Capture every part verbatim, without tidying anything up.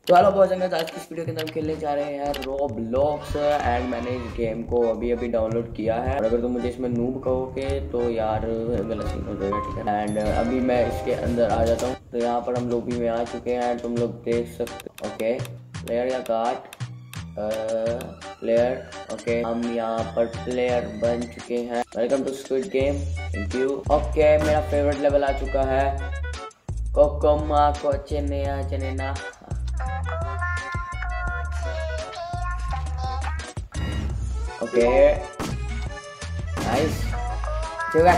तो hello boys and girls, आज की इस वीडियो के अंदर हम खेलने जा रहे हैं रोब्लॉक्स एंड मैंने इस गेम को अभी अभी डाउनलोड किया है। और अगर तुम मुझे इसमें नूब कहोगे तो यार गलत सीन हो जाएगा, ठीक है। एंड अभी मैं इसके अंदर आ जाता हूँ। तो यहाँ पर हम लॉबी में आ चुके हैं एंड तुम लोग देख सकते। ओके प्लेयर या कार्ड प्लेयर। ओके हम यहाँ पर प्लेयर बन चुके हैं। Welcome to Squid Game, thank you. Okay मेरा फेवरेट लेवल आ चुका है। कोकोमा को चेन्नैया चेन्नैना। ओके नाइस juga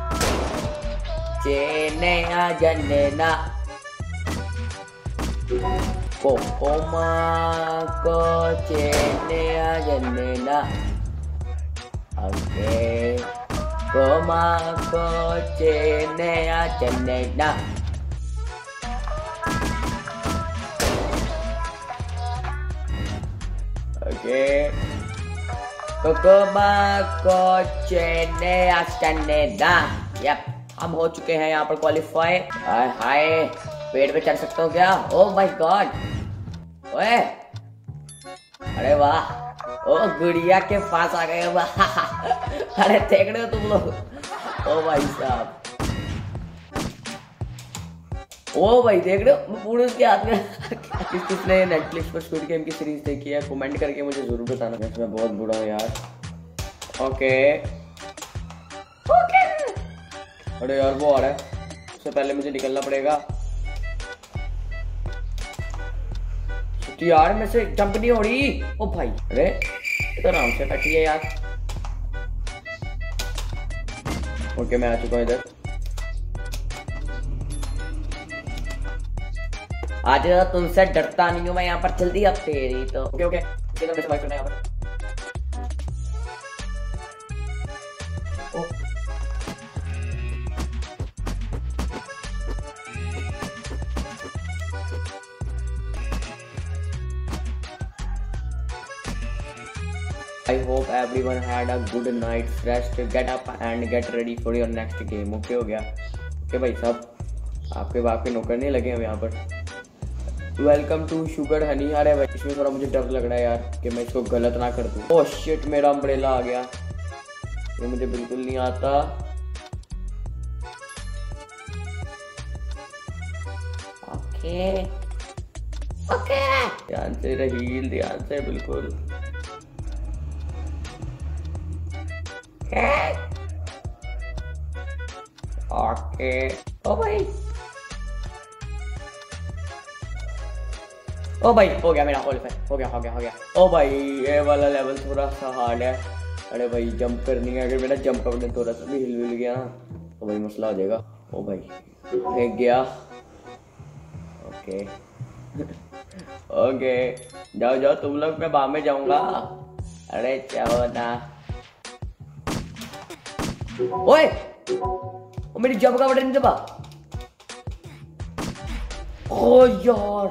चेन्नैया चेन्नैना कोकोमा को चेन्नैया चेन्नैना। ओके कोमा को चेन्नैया चेन्नैना। ओके कोकोमा को चेन्नैया चेन्नैना। यप हम हो चुके हैं यहाँ पर क्वालिफाई। हाय पेड़ पे चढ़ सकता हूँ क्या? Oh my God. ओए अरे वाह, ओ गुड़िया के पास आ गए। वाह अरे देख रहे हो तुम लोग? ओ भाई साहब, ओ भाई देख रहे हो पूरे उसके हाथ में। किस किसने नेटफ्लिक्स पर स्क्विड गेम की सीरीज देखी है कमेंट करके मुझे जरूर बताना। मैं बहुत बुरा हूँ यार। ओके ओके अरे यार वो आ रहा है, उससे पहले मुझे निकलना पड़ेगा। यार मेरे से जंप नहीं हो रही। ओ भाई अरे तो आराम से कटी है यार। ओके मैं आ चुका हूँ इधर। आज तुमसे डरता नहीं हूँ मैं यहाँ पर, जल्दी अब तेरी तो। ओके ओके कैसे बाइक करना है यहाँ पर। I hope everyone had a good night's rest. Get up and get ready for your next game. Okay हो गया। ओके भाई साहब आपके बाप के नौकर नहीं लगे हम यहाँ पर। Welcome to sugar honey. अरे भाई इसमें थोड़ा मुझे डर लग रहा है यार कि मैं इसको गलत ना कर दूँ। ओह शिट मेरा अम्ब्रेला आ गया, ये मुझे बिल्कुल नहीं आता। ओके ओके ध्यान से रहील, ध्यान से बिल्कुल। ओके ओ भाई ओ भाई हो गया मेरा क्वालिफाई, हो गया हो गया हो गया। ओ भाई ये वाला लेवल थोड़ा सा हार्ड है। अरे भाई जंप करनी है, अगर मेरा जंप अपने थोड़ा सा भी हिल मिल गया ना तो भाई मसला हो जाएगा। ओ भाई फेंक गया। ओके ओके जाओ जाओ तुम लोग, मैं बाद में जाऊंगा। अरे जाओ ना। ओए ओ मेरी जंप का बटन नहीं दबा। ओ यार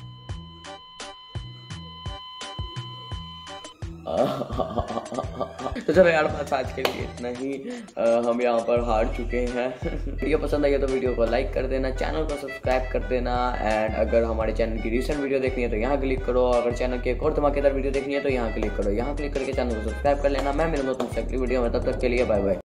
तो चलो यार बस आज के लिए इतना ही। आ, हम यहाँ पर हार चुके हैं। वीडियो पसंद आई है तो वीडियो को लाइक कर देना, चैनल को सब्सक्राइब कर देना। एंड अगर हमारे चैनल की रिसेंट वीडियो देखनी है तो यहाँ क्लिक करो। अगर चैनल की एक और धमाकेदार वीडियो देखनी है तो यहाँ क्लिक करो। यहाँ क्लिक करके चैनल को सब्सक्राइब कर लेना। मैं मिलूंगा तुमसे अगली वीडियो में, तब तक के लिए बाय बाय।